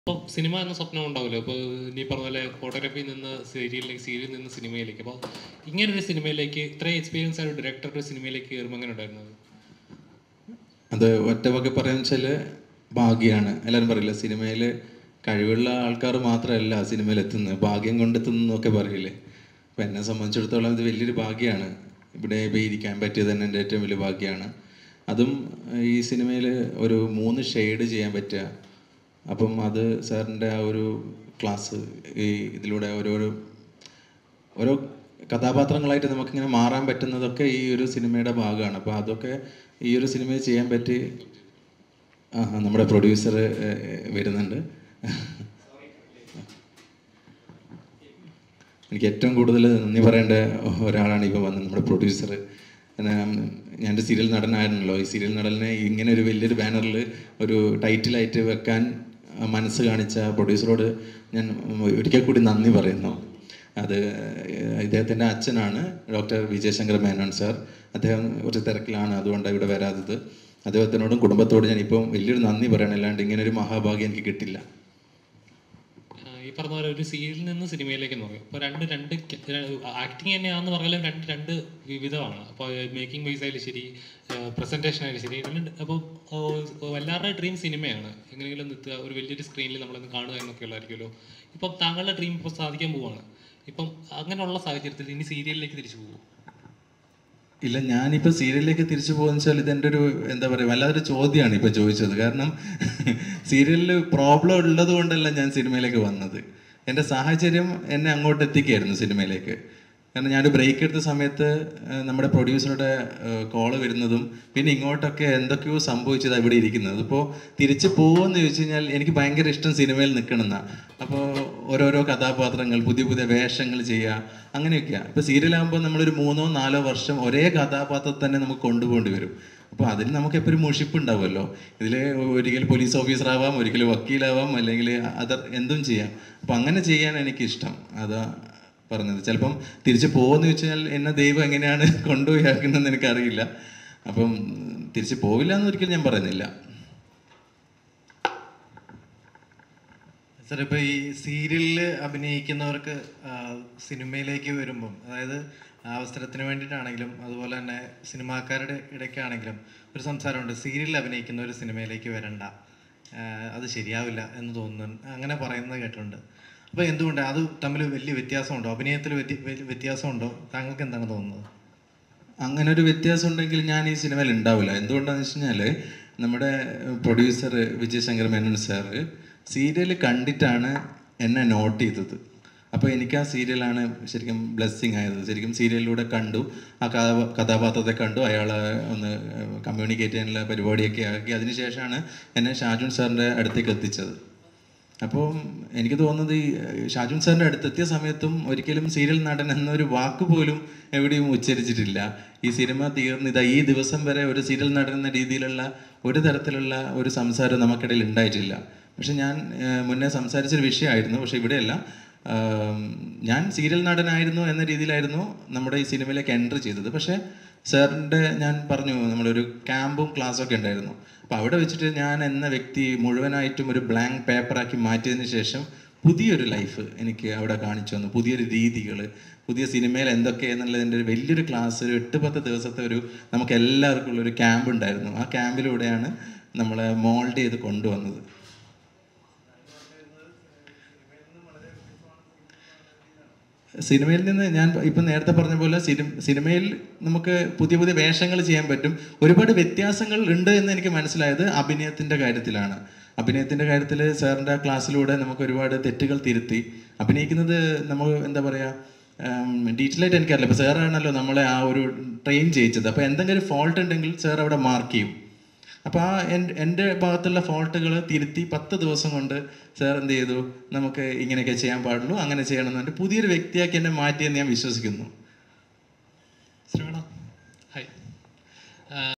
അപ്പോൾ സിനിമ എന്ന സ്വപ്നം ഉണ്ടാവില്ല. അപ്പോൾ നീ പറഞ്ഞ പോലെ ഫോട്ടോഗ്രാഫിയിൽ നിന്ന് സീരിയലിൽ നിന്ന് സിനിമയിലേക്ക്. അപ്പോൾ ഇങ്ങനൊരു സിനിമയിലേക്ക് ഇത്രയും എക്സ്പീരിയൻസ് ആയ ഒരു ഡയറക്ടർ ഒരു സിനിമയിലേക്ക് കയറുമ്പോൾ എങ്ങനെ ഉണ്ടായിരുന്നത്? അത് ഒറ്റവാക്കി പറയാന്ന് വെച്ചാൽ ഭാഗ്യമാണ്. എല്ലാവരും പറയില്ല സിനിമയിൽ കഴിവുള്ള ആൾക്കാർ മാത്രമല്ല സിനിമയിൽ എത്തുന്നത്, ഭാഗ്യം കൊണ്ടെത്തുന്നൊക്കെ പറയില്ലേ. അപ്പം എന്നെ സംബന്ധിച്ചിടത്തോളം ഇത് വലിയൊരു ഭാഗ്യമാണ്. ഇവിടെ ഇരിക്കാൻ പറ്റിയത് തന്നെ എൻ്റെ ഏറ്റവും വലിയ ഭാഗ്യമാണ്. അതും ഈ സിനിമയിൽ ഒരു 3 ഷെയ്ഡ് ചെയ്യാൻ പറ്റുക. അപ്പം അത് സാറിൻ്റെ ആ ഒരു ക്ലാസ്, ഈ ഇതിലൂടെ ഓരോ കഥാപാത്രങ്ങളായിട്ട് നമുക്കിങ്ങനെ മാറാൻ പറ്റുന്നതൊക്കെ ഈ ഒരു സിനിമയുടെ ഭാഗമാണ്. അപ്പോൾ അതൊക്കെ ഈ ഒരു സിനിമയിൽ ചെയ്യാൻ പറ്റി. നമ്മുടെ പ്രൊഡ്യൂസർ വരുന്നുണ്ട്. എനിക്ക് ഏറ്റവും കൂടുതൽ നന്ദി പറയേണ്ട ഒരാളാണ് ഇപ്പോൾ വന്നത്, നമ്മുടെ പ്രൊഡ്യൂസർ. ഞാനൊരു സീരിയൽ നടനായിരുന്നല്ലോ. ഈ സീരിയൽ നടനെ ഇങ്ങനെ ഒരു വലിയൊരു ബാനറിൽ ഒരു ടൈറ്റിലായിട്ട് വെക്കാൻ മനസ്സ് കാണിച്ച പ്രൊഡ്യൂസറോട് ഞാൻ ഒരിക്കൽ കൂടി നന്ദി പറയുന്നു. അത് ഇദ്ദേഹത്തിൻ്റെ അച്ഛനാണ്, ഡോക്ടർ വിജയശങ്കർ മേനോൻ സാർ. അദ്ദേഹം കുറച്ച് തിരക്കിലാണ്, അതുകൊണ്ടാണ് ഇവിടെ വരാത്തത്. അദ്ദേഹത്തിനോടും കുടുംബത്തോടും ഞാനിപ്പം വലിയൊരു നന്ദി പറയണം. അല്ലാണ്ട് ഇങ്ങനെ ഒരു മഹാഭാഗ്യം എനിക്ക് കിട്ടില്ല. ഈ പറഞ്ഞ പോലെ ഒരു സീരിയലിൽ നിന്ന് സിനിമയിലേക്ക് എന്ന് പറയും. അപ്പോൾ രണ്ട് ആക്ടിങ് തന്നെയാണെന്ന് പറഞ്ഞാലും രണ്ട് വിവിധമാണ്. അപ്പോൾ മേക്കിംഗ് വൈസ് ആയാലും ശരി, പ്രസൻറ്റേഷൻ ആയാലും ശരി. അപ്പോൾ എല്ലാവരുടെ ഡ്രീം സിനിമയാണ്. എങ്ങനെയെങ്കിലും നിർത്തുക, ഒരു വലിയൊരു സ്ക്രീനിൽ നമ്മളൊന്ന് കാണുക എന്നൊക്കെ ഉള്ളതായിരിക്കുമല്ലോ. ഇപ്പം താങ്കളുടെ ഡ്രീം ഇപ്പോൾ സാധിക്കാൻ പോവുകയാണ്. ഇപ്പം അങ്ങനെയുള്ള സാഹചര്യത്തിൽ ഇനി സീരിയലിലേക്ക് തിരിച്ചു പോകുമോ? ഇല്ല, ഞാനിപ്പോൾ സീരിയലിലേക്ക് തിരിച്ചു പോകുന്ന വെച്ചാൽ ഇതെൻ്റെ ഒരു എന്താ പറയുക വല്ലാതൊരു ചോദ്യമാണ് ഇപ്പോൾ ചോദിച്ചത്. കാരണം സീരിയലിൽ പ്രോബ്ലം ഉള്ളത് കൊണ്ടല്ല ഞാൻ സിനിമയിലേക്ക് വന്നത്. എൻ്റെ സാഹചര്യം എന്നെ അങ്ങോട്ട് എത്തിക്കുകയായിരുന്നു സിനിമയിലേക്ക്. കാരണം ഞാനൊരു ബ്രേക്ക് എടുത്ത സമയത്ത് നമ്മുടെ പ്രൊഡ്യൂസറുടെ കോള് വരുന്നതും പിന്നെ ഇങ്ങോട്ടൊക്കെ എന്തൊക്കെയോ സംഭവിച്ചത് ഇവിടെ ഇരിക്കുന്നത്. അപ്പോൾ തിരിച്ച് പോകുമെന്ന് ചോദിച്ചു കഴിഞ്ഞാൽ എനിക്ക് ഭയങ്കര ഇഷ്ടം സിനിമയിൽ നിൽക്കണമെന്നാണ്. അപ്പോൾ ഓരോരോ കഥാപാത്രങ്ങൾ, പുതിയ പുതിയ വേഷങ്ങൾ ചെയ്യുക, അങ്ങനെയൊക്കെയാണ്. ഇപ്പോൾ സീരിയലാകുമ്പോൾ നമ്മളൊരു 3-4 വർഷം ഒരേ കഥാപാത്രത്തെ തന്നെ നമുക്ക് കൊണ്ടുപോകേണ്ടി വരും. അപ്പോൾ അതിന് നമുക്ക് എപ്പോഴും മുഷിപ്പ് ഉണ്ടാവുമല്ലോ. ഇതിൽ ഒരിക്കൽ പോലീസ് ഓഫീസറാവാം, ഒരിക്കൽ വക്കീലാവാം, അല്ലെങ്കിൽ എന്തും ചെയ്യാം. അപ്പോൾ അങ്ങനെ ചെയ്യാൻ എനിക്കിഷ്ടം. അതാ പറഞ്ഞത്. ചിലപ്പം തിരിച്ച് പോകുമെന്ന് വെച്ച് കഴിഞ്ഞാൽ എന്നെ ദൈവം എങ്ങനെയാണ് കൊണ്ടുപോയി ആക്കുന്നതെന്ന് എനിക്കറിയില്ല. അപ്പം തിരിച്ച് പോവില്ല എന്നൊരിക്കലും ഞാൻ പറയുന്നില്ല. സാർ, ഇപ്പോൾ ഈ സീരിയലിൽ അഭിനയിക്കുന്നവർക്ക് സിനിമയിലേക്ക് വരുമ്പം, അതായത് അവസരത്തിന് വേണ്ടിയിട്ടാണെങ്കിലും അതുപോലെ തന്നെ സിനിമാക്കാരുടെ ഇടയ്ക്കാണെങ്കിലും ഒരു സംസാരമുണ്ട്, സീരിയലിൽ അഭിനയിക്കുന്ന ഒരു സിനിമയിലേക്ക് വരണ്ട, അത് ശരിയാവില്ല എന്ന് തോന്നുന്നു, അങ്ങനെ പറയുന്നത് കേട്ടിട്ടുണ്ട്. അപ്പോൾ എന്തുകൊണ്ടാണ് അത് തമ്മിൽ വലിയ വ്യത്യാസമുണ്ടോ? അഭിനയത്തിൽ വ്യത്യാസമുണ്ടോ? താങ്കൾക്ക് എന്താണ് തോന്നുന്നത്? അങ്ങനെ ഒരു വ്യത്യാസം ഉണ്ടെങ്കിൽ ഞാൻ ഈ സിനിമയിൽ ഉണ്ടാവില്ല. എന്തുകൊണ്ടാണെന്ന് വെച്ച് കഴിഞ്ഞാൽ നമ്മുടെ producer Vijayashankar Menon sir serial കണ്ടിട്ടാണ് എന്നെ നോട്ട് ചെയ്തത്. അപ്പോൾ എനിക്ക് ആ സീരിയലാണ് ശരിക്കും ബ്ലെസ്സിങ് ആയത്. ശരിക്കും സീരിയലിലൂടെ കണ്ടു, ആ കഥാപാത്രത്തെ കണ്ടു, അയാളെ ഒന്ന് കമ്മ്യൂണിക്കേറ്റ് ചെയ്യാനുള്ള പരിപാടിയൊക്കെ ആക്കി. അതിനുശേഷമാണ് എന്നെ ഷാജുൻ സാറിൻ്റെ അടുത്തേക്ക് എത്തിച്ചത്. അപ്പോൾ എനിക്ക് തോന്നുന്നത് ഈ ഷാജുൻ സാറിൻ്റെ അടുത്തെത്തിയ സമയത്തും ഒരിക്കലും സീരിയൽ നടൻ എന്നൊരു വാക്ക് പോലും എവിടെയും ഉച്ചരിച്ചിട്ടില്ല. ഈ സിനിമ തീർന്നിതാ ഈ ദിവസം വരെ ഒരു സീരിയൽ നടൻ എന്ന രീതിയിലുള്ള ഒരു തരത്തിലുള്ള ഒരു സംസാരം നമുക്കിടയിൽ ഉണ്ടായിട്ടില്ല. പക്ഷെ ഞാൻ മുന്നേ സംസാരിച്ചൊരു വിഷയമായിരുന്നു. പക്ഷെ ഇവിടെയല്ല, ഞാൻ സീരിയൽ നടനായിരുന്നു എന്ന രീതിയിലായിരുന്നു നമ്മുടെ ഈ സിനിമയിലേക്ക് എൻട്രി ചെയ്തത്. പക്ഷേ സാറിൻ്റെ ഞാൻ പറഞ്ഞു, നമ്മളൊരു ക്യാമ്പും ക്ലാസ്സൊക്കെ ഉണ്ടായിരുന്നു. അപ്പോൾ അവിടെ വെച്ചിട്ട് ഞാൻ എന്ന വ്യക്തി മുഴുവനായിട്ടും ഒരു ബ്ലാങ്ക് പേപ്പറാക്കി മാറ്റിയതിന് ശേഷം പുതിയൊരു ലൈഫ് എനിക്ക് അവിടെ കാണിച്ചു തന്നു. പുതിയൊരു രീതികൾ, പുതിയ സിനിമയിൽ എന്തൊക്കെയെന്നുള്ളതിൻ്റെ ഒരു വലിയൊരു ക്ലാസ്, ഒരു 8-10 ദിവസത്തെ നമുക്ക് എല്ലാവർക്കും ഉള്ളൊരു ക്യാമ്പ് ഉണ്ടായിരുന്നു. ആ ക്യാമ്പിലൂടെയാണ് നമ്മളെ മോൾഡ് ചെയ്ത് കൊണ്ടുവന്നത്. സിനിമയിൽ നിന്ന് ഞാൻ ഇപ്പം നേരത്തെ പറഞ്ഞ പോലെ സിനിമയിൽ നമുക്ക് പുതിയ പുതിയ വേഷങ്ങൾ ചെയ്യാൻ പറ്റും. ഒരുപാട് വ്യത്യാസങ്ങൾ ഉണ്ട് എന്ന് എനിക്ക് മനസ്സിലായത് അഭിനയത്തിൻ്റെ കാര്യത്തിലാണ്. അഭിനയത്തിൻ്റെ കാര്യത്തിൽ സാറിൻ്റെ ക്ലാസ്സിലൂടെ നമുക്ക് ഒരുപാട് തെറ്റുകൾ തിരുത്തി അഭിനയിക്കുന്നത് നമ്മൾ എന്താ പറയുക, ഡീറ്റെയിൽ ആയിട്ട് എനിക്കറിയില്ല. ഇപ്പോൾ സാറാണല്ലോ നമ്മളെ ആ ഒരു ട്രെയിൻ ചെയ്യിച്ചത്. അപ്പോൾ എന്തെങ്കിലും ഫോൾട്ട് ഉണ്ടെങ്കിൽ സാർ അവിടെ മാർക്ക് ചെയ്യും. അപ്പോൾ എൻ്റെ ഭാഗത്തുള്ള ഫോൾട്ടുകൾ തിരുത്തി 10 ദിവസം കൊണ്ട് സാർ എന്ത് ചെയ്തു, നമുക്ക് ഇങ്ങനെയൊക്കെ ചെയ്യാൻ പാടുള്ളൂ, അങ്ങനെ ചെയ്യണം എന്ന് പറഞ്ഞിട്ട് പുതിയൊരു വ്യക്തിയാക്കി എന്നെ മാറ്റിയെന്ന് ഞാൻ വിശ്വസിക്കുന്നു. ശ്രവണ, ഹായ്.